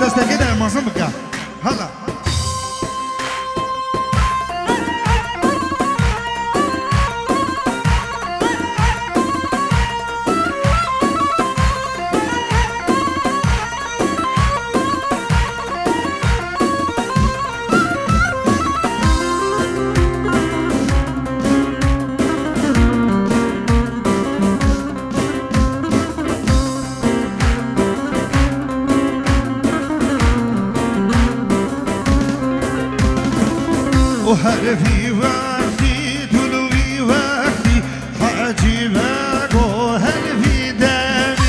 دستگی در مازم بکن هلا وحرفي وقتي دلوي وقتي حاجي باقو هرفي دامي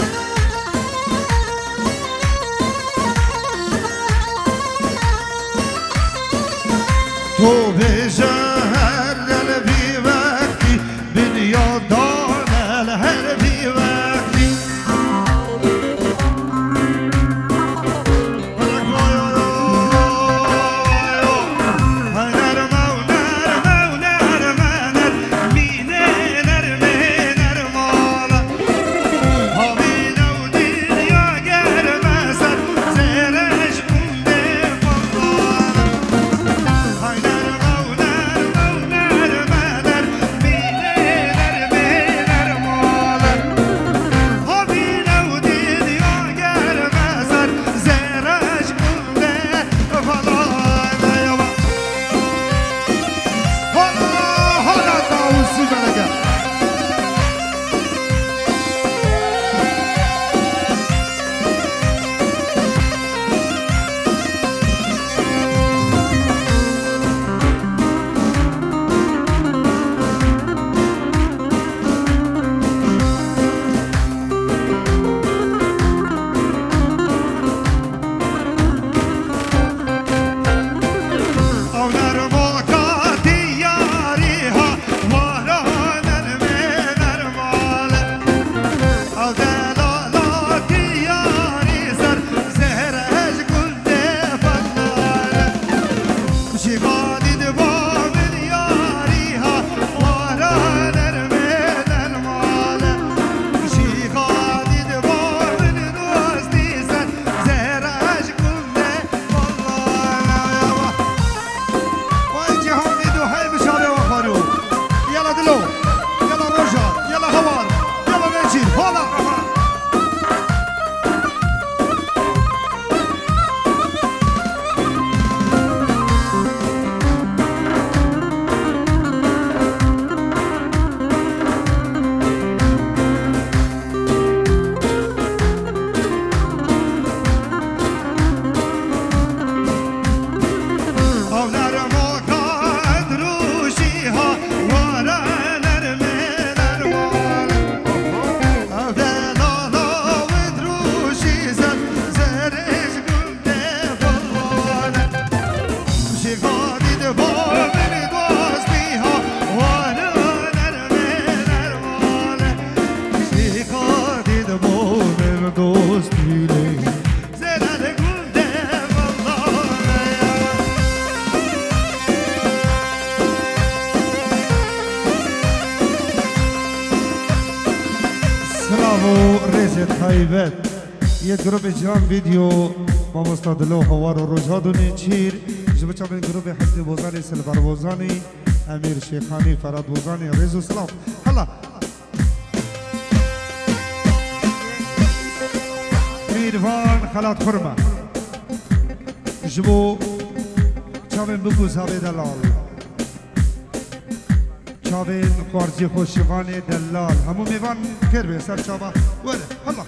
تو بجهر للفي وقتي بديا دانا الهرفي وقتي یه گروه جان ویدیو با مستادلو خوار و روزهادونی چیر جبچه بین گروه حسن بوزانی سلبر بوزانی امیر شیخانی فراد بوزانی ریزو سلام هلا میروان خلات خرمه جبو چاوین بگو زاوی دلال چاوین خوارزی خوشیوانی دلال همو میوان کربه سر چاوه وره هلا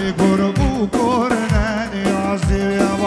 قربو كورنا يعزي يابا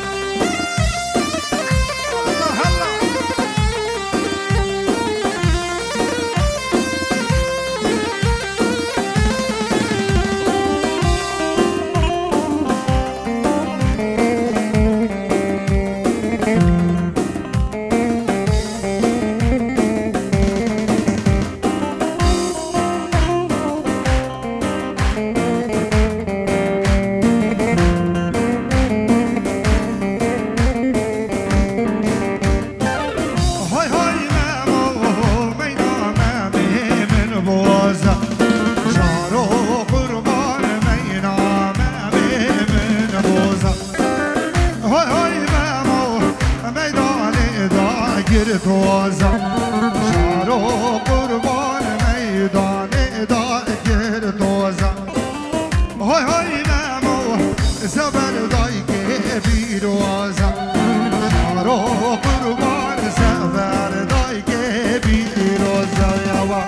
توزع شارو قربان ميدان داير توزع هاي هاي مامو زبر دايك بيروزع شارو قربان زبر دايك بيروزع يا وا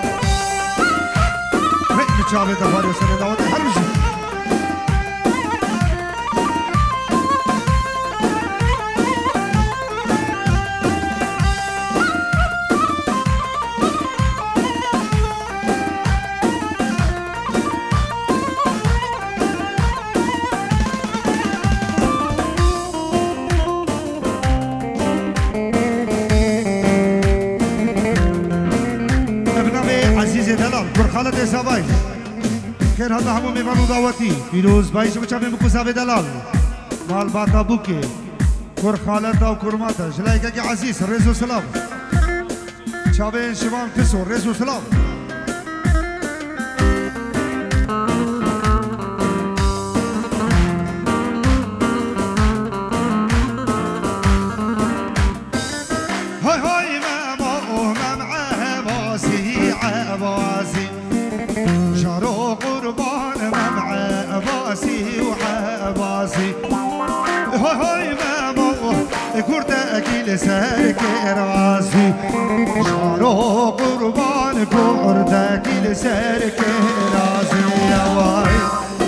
هيك بتشابه دفاري سنة داوت حرمشي خالد سبای خیر هذا همو میوانو دعوتی فیروز بایش بچه بکو زاوی دلال مال باتا بوکی کور خالد داو کرماتا جلایگه که عزیز رزو سلام چاوین شوام کسو رزو سلام های های ماما ممعه بازی عبازی شارو قربان ممع عباسي وعباسي هاي هاي مامو كردك لسانك راسي شارو قربان كردك لسانك راسي يا واي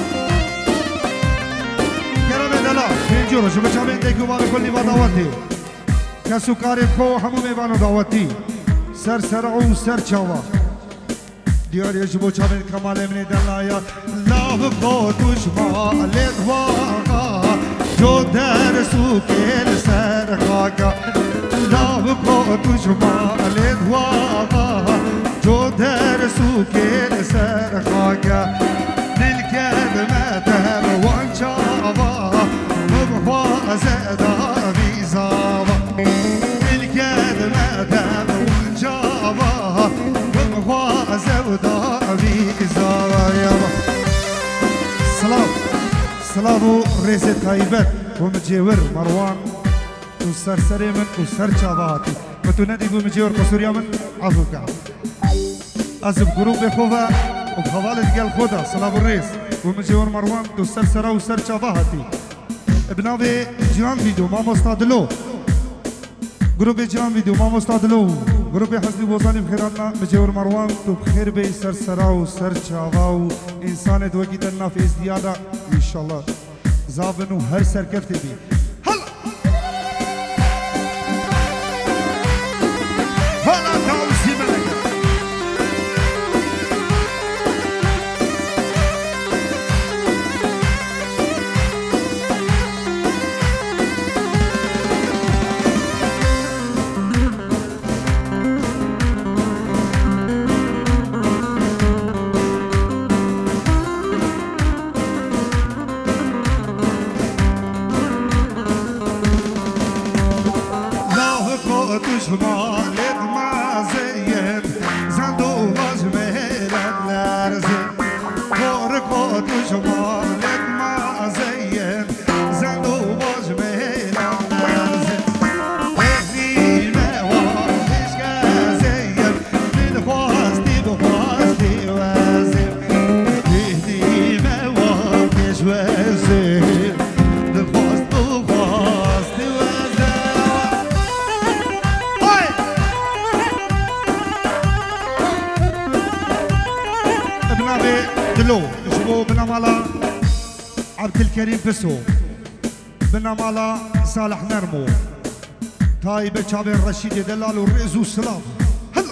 كرم دلا انجورو شو بچامن ديكو بار كل دعوتي كسوكاري كو همو ميوانو دعوتي سر سرعو سر چاوا دیار یجبو چابن کمال من دلایا لاو کو دشمال دواغا جو در سوکل سر خاکا لاو کو دشمال دواغا جو در سوکل سر خاکا دل کلمت وان چاوا مبواز دا بیزاوا دل کلمت وان چاوا زودا بيزايا سلام رئيس تايبت ومجيور مروان وسرسري من وسر شاباتي وتنادي ومجيور قصوريا من عفوكا أزب جروب خوفا وبخوالة قال خودا سلام الرئيس ومجيور مروان وسرسرا وسر شاباتي ابنابي جان فيديو ما مستعدلو جروب جان فيديو ما مستعدلو گروه حسنی بوزانی بخیراتنا مجور مروان تو بخیر بی سر سراو سر چاواو انسان دوکی تننا فی ازدیادا انشالله زابنو هر سر کرتی بی هلا هلا تاوسی ملکه شمالت ما زين زندو وجميل الارزين كوركوت شمالت ما زين زندو وجميل الارزين اهلي ما واحش كازين من فاستي بفاستي وازين اهلي ما واحش وازين دلو شبو بنامالا عبد الكريم بسو بنامالا صالح نرمو تايبه شابين رشيد دلال والرئيس والسلام هلا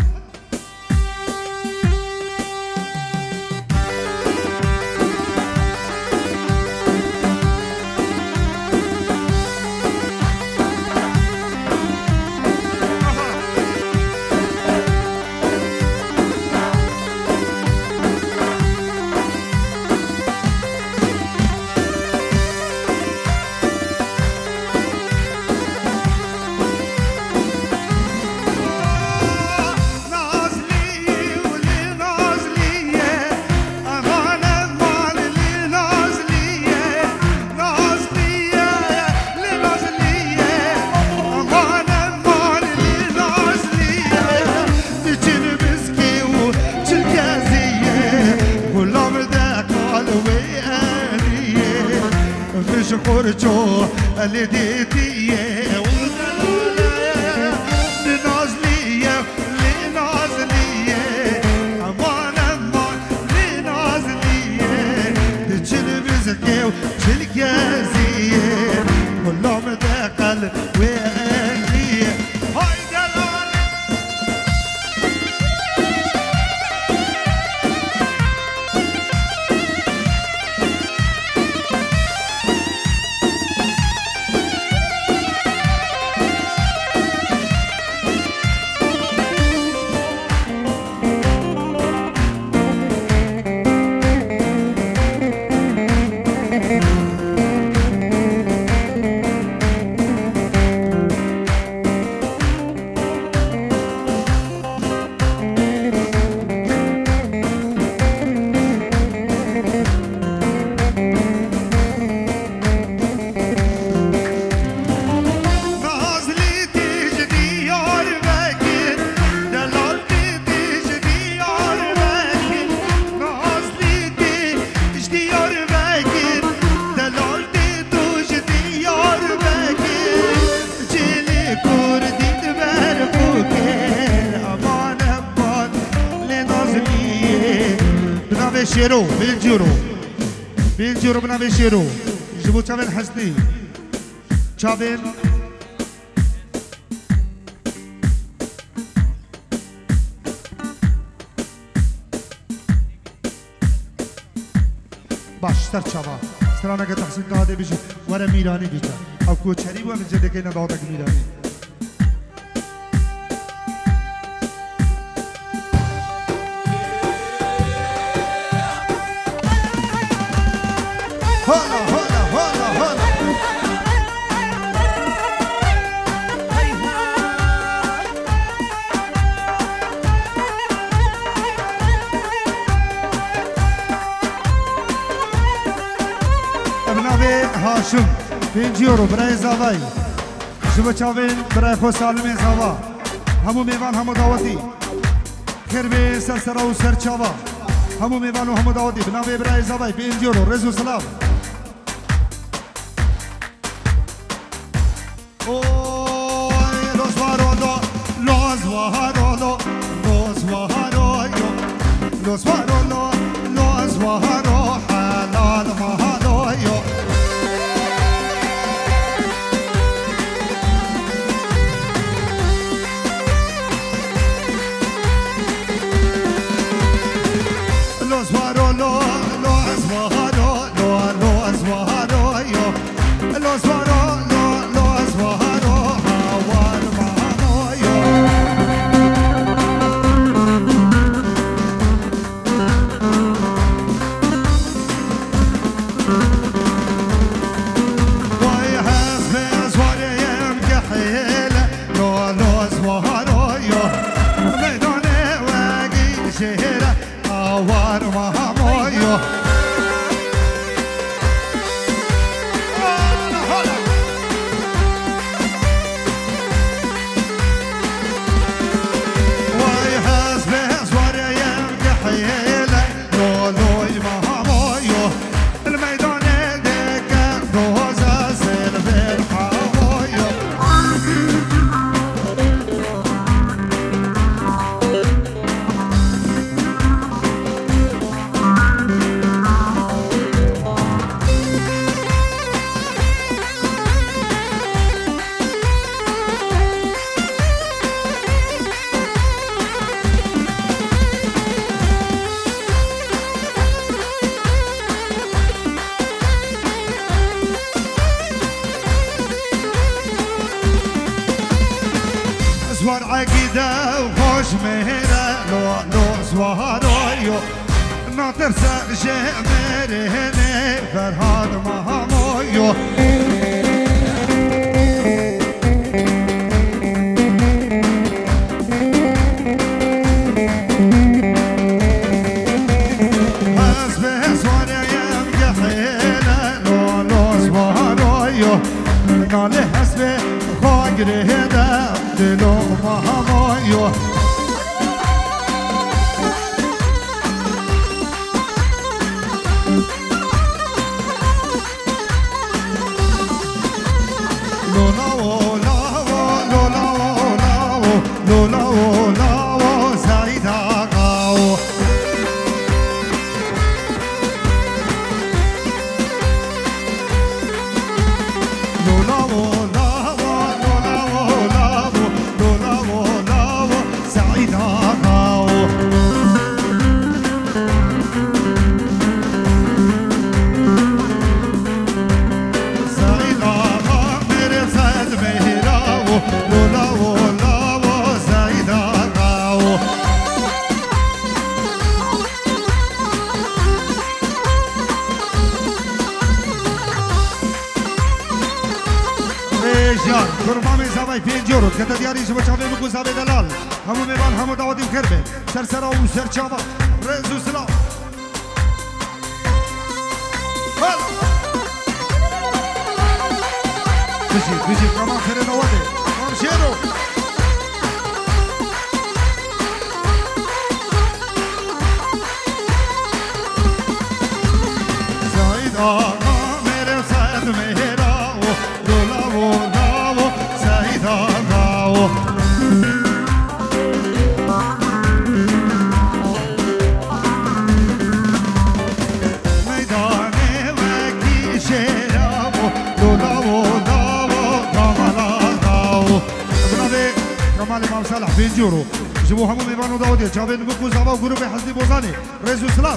شكرتو اللي ديتيه لنازليه لنازليه امان امان لنازليه تجل بزكي وجل كازيه كلهم دقل وانيه هاي دلال شيرو بينجورو بنا بشيرو جبو تشابين حسني تشابين باش سر تشابا سرانا که تحسین داده بيجي ورا ميراني بيجا او کوچری و من جده که ندادك ميراني هلا هلا هلا هلا ابنابي هاشم 5 يورو برای زاوای شبه چاوین برای خو سالم زاوا همو میوان همو دعوتی خربه سرسرا و سرچاوا همو میوان و همو دعوتی بنابه برای زاوای 5 يورو رزو سلام Los Guajaro, halal mahalo yo. Los Guajaro, los Guajaro, los Guajaro yo. Los Guajaro, los Guajaro, halal mahalo yo. وقيدة وخوش مهرة لو زواريو ناطرسة جمرهني فرهاد مهامويو ناله حسب خاگره دم دلو مهمایو لولاو لاو لولاو لاو لولاو لاو سعید آقاو قربان زبای 5 یورو که دیاری شما چاوی بگو زبای دلال همو میوان همو دعوتی کرده سر سرا و سر چاوا رزو سلام بشی کمان خیره نواده کام شیرو زاید آقا میره صد مهرا و دولا و صالح 5 یورو جبو همو میوانو داودی چاوین بکو زبا و گروه حزبی بوزانی رئیس اسلام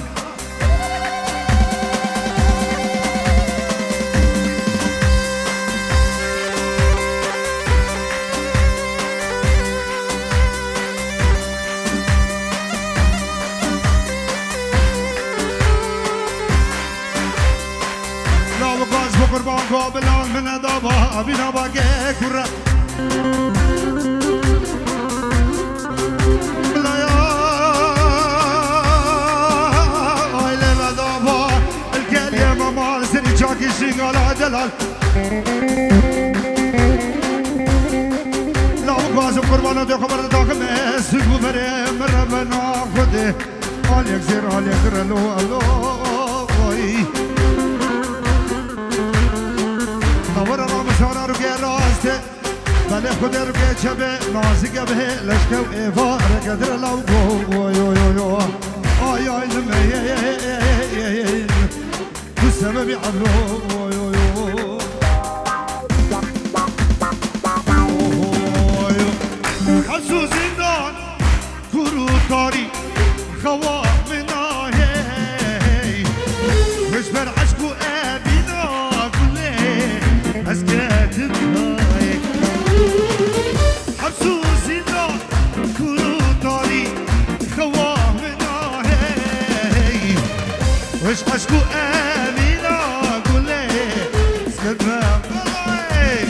لا وقاز بقربان قابلان من ادابا بنا باقي كره كيشين على دلال لا وقاز قربانه دو خبر داخل مسك وفري مره بناخده عليك زير عليك رلو الو نور رام سارا رو راست بله خود رو که چبه نازی به لشکو ایوا رقدر لو گو یو آی آی نمی بسبب عبلو حسو زندان كرو طاري خوا منا هي مش بر عشقو ابينا كله اسكت بهاي حسو زندان كرو طاري خوا منا هي مش عشقو ابينا كله اسكت بهاي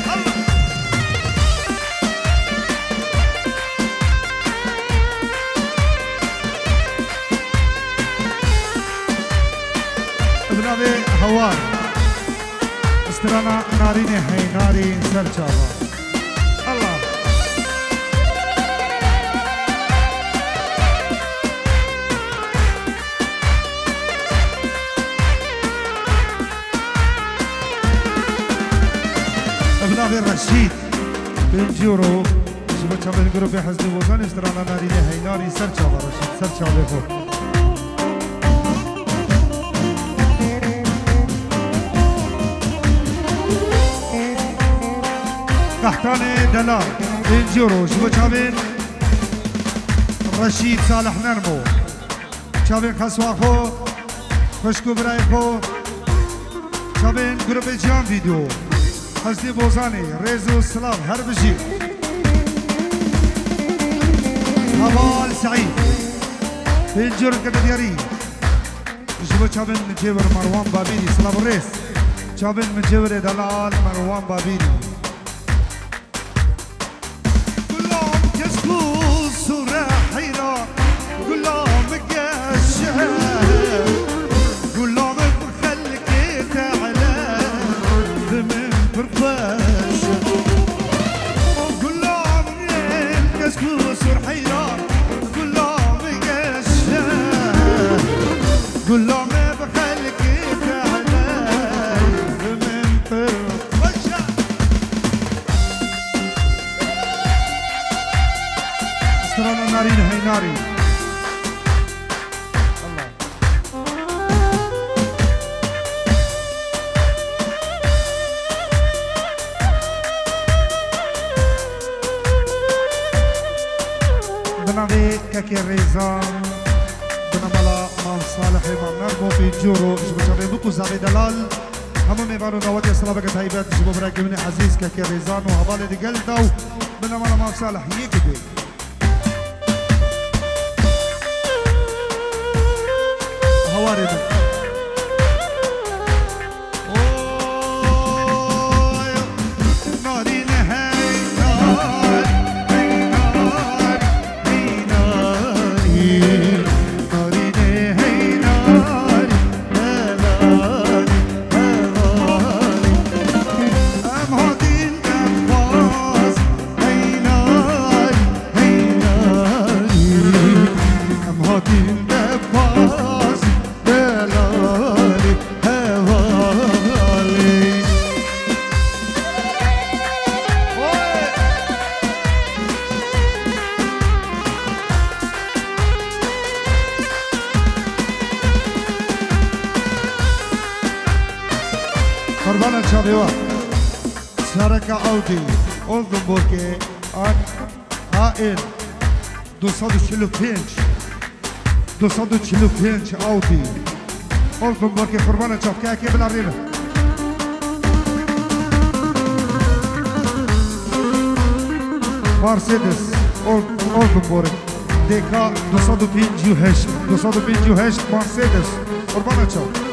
هوار استرانا ناريني هي ناري سرچاوا الله ابن رشيد بن جورو شبه چابن گروه حزب وزن استرانا ناريني هي ناري سرچاوا رشيد سرچاوا فو تحتان دلال 5 یورو شبه چاوین رشید صالح نرمو چاوین خسوا خو خوشکو برای خو چاوین گروپ جان ویدیو حزدی بوزانی ریزو سلام هر بشی هبال سعيد الجر كدياري جبو چابن جبر مروان بابيري سلام الرئيس چابن من جبر دلال مروان بابيري كلهم كسبو صورة حيرة كلهم قشة كلهم بخلك تعالى ضمن فرفاشة كلهم كسبو صورة حيرة كلهم قشة كلهم بخلك تعالى ضمن فرفاشة استرانا نارين هاي ناري بنادي كاكي الريزان بناملا مام صالح امام نرمو في جورو جبو شابي بوكو زابي دلال همو ميبانو نواتي السلامة كتايبات جبو براكي مني عزيز كاكي الريزان وهبالي دي قلدو بناملا مام صالح يكدي هواري قربان الشابيوات شركة أودي أولدنبورغ آن هائل 245 أودي أولدنبورغ قربان الشابيوات كي بالعريبة مرسيدس أولدنبورغ ديكا 258 مرسيدس قربان الشابيوات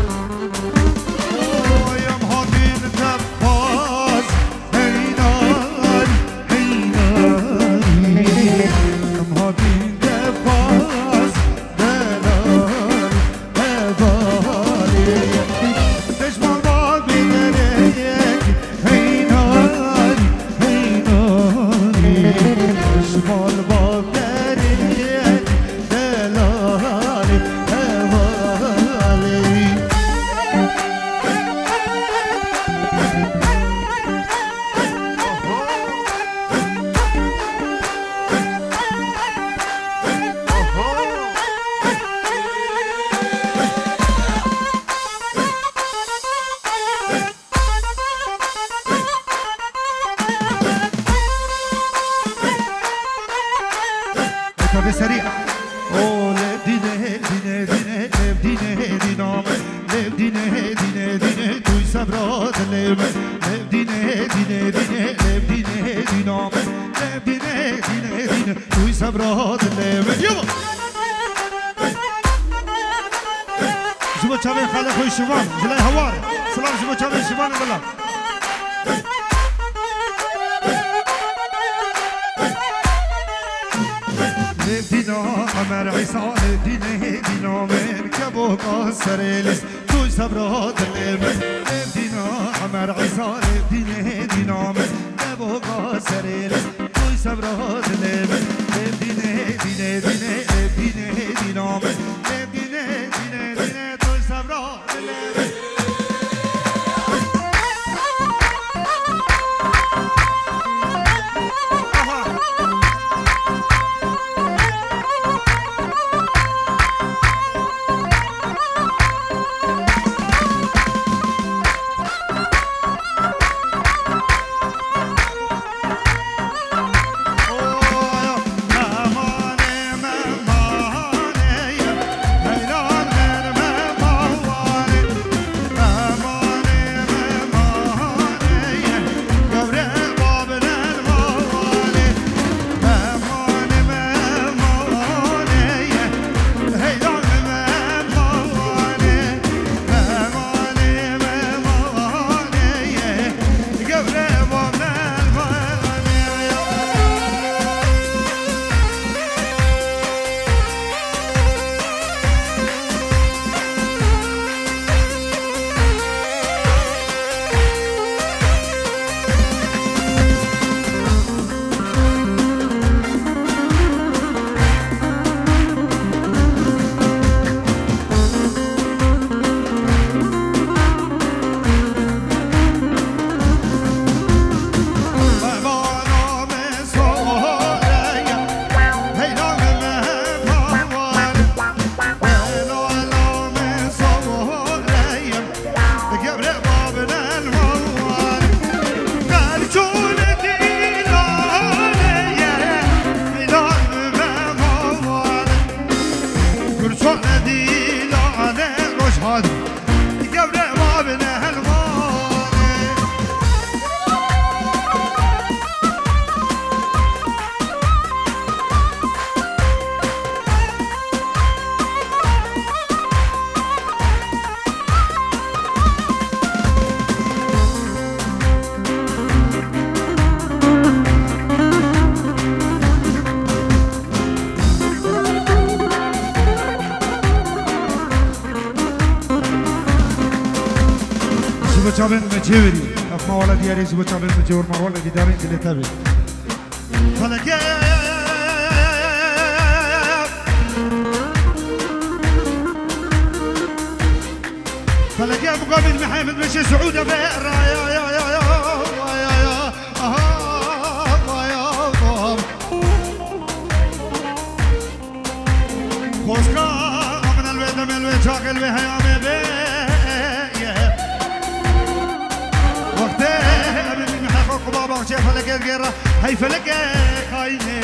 سريع او لبدينه دينه دينه لبدينه دينام لبدينه دينه دينه توي صبرات لب لبدينه دينه دينه لبدينه دينام لبدينه دينه دينه توي صبرات لب يلا جوا چاوي خاله خوي شوان جلاي هوار سلام جوا چاوي شوان بالله لبدينا عمر عيسى لبدينا دينا من كبو قصر لس توي صبرات لب لبدينا عمر عيسى لبدينا دينا من كبو قصر لس توي صبرات لب لبدينا دينا دينا لبدينا دينا من لبدينا دينا دينا توي صبرات لب زبچابن مجوری افما ولا دیاری زبچابن مجور ما ولا دیدارین دل تابی فلکه فلقيا مقابل محمد مشي سعودة بئر يا يا يا يا يا يا خوشكا من الويد من الويد شاغل بها يا مبي وقتي من محقق بابا شيخ فلقيا القيرة هي فلقيا خايني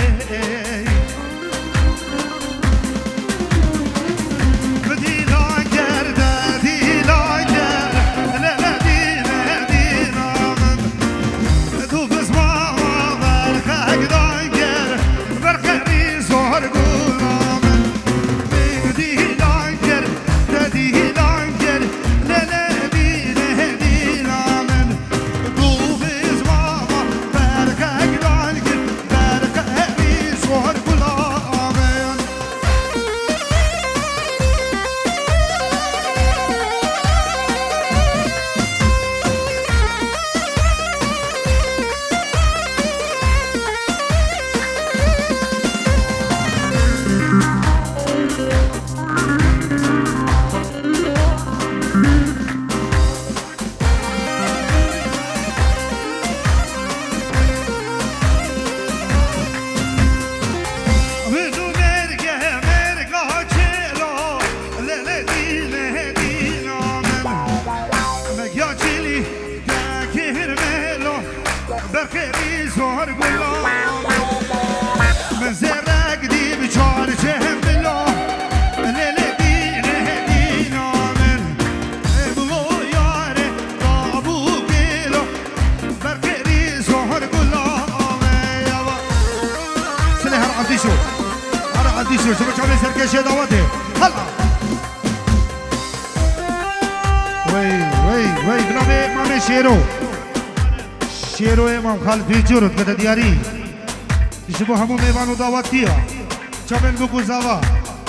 شیرو امام خالد جورت کده دیاری شبو همو میوان و دعوتیه چابن بگو زوا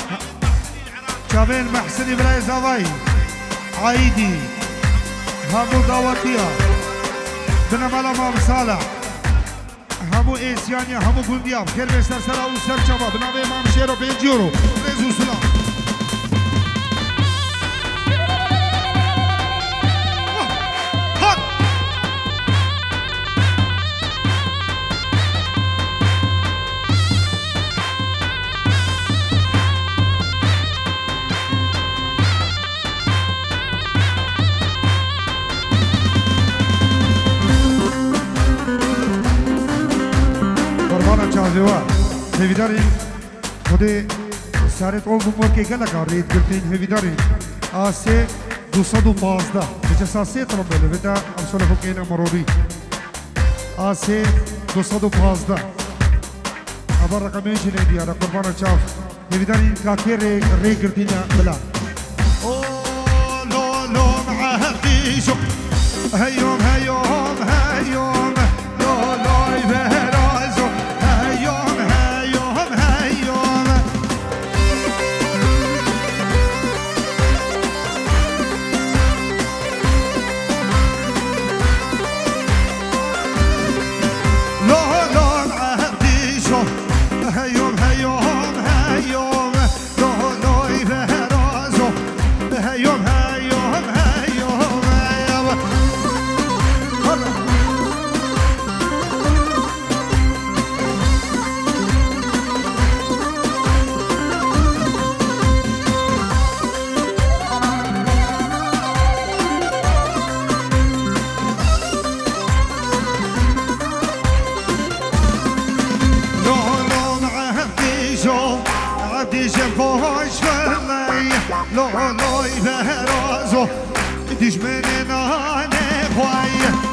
چابن محسنی برای زوایی عایدی همو دعوتیه بنامال امام صالح همو ایسیانی همو گلدیاب خیر بستر سرا و سر چابا بنام امام شیرو جورو رزو سلام هیویدارین خودی سرت اول بمرکی گله کاری کردین هیویدارین آسه 215 بچه ساسه ترمبله ودا امسال فکینا مروری آسه 215 ابر رقمش ندیاره قربان چاف هیویدارین کاکی ری کردین بلا او لو لو معهدی شو هیوم هیوم هیوم لو لو بهرازو هیوم لو لو بهرازو دشمن نانه خواه